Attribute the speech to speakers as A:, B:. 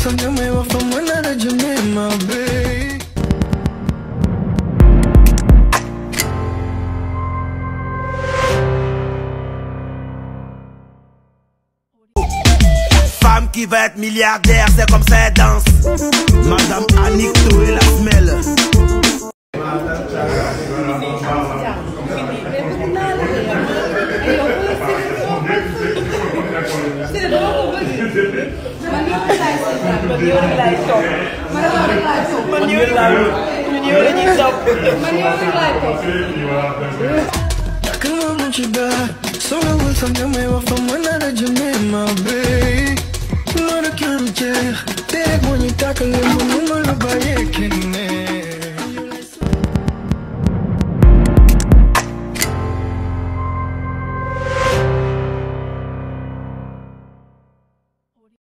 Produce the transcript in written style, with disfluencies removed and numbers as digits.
A: something me off from when I let you make my baby.
B: Femme qui va être milliardaire, c'est comme ça elle danse. Madame Annick et la semelle.
A: Solo will something me off from when I let you make my baby. No, I can't care. Take when you tackle him, when you know the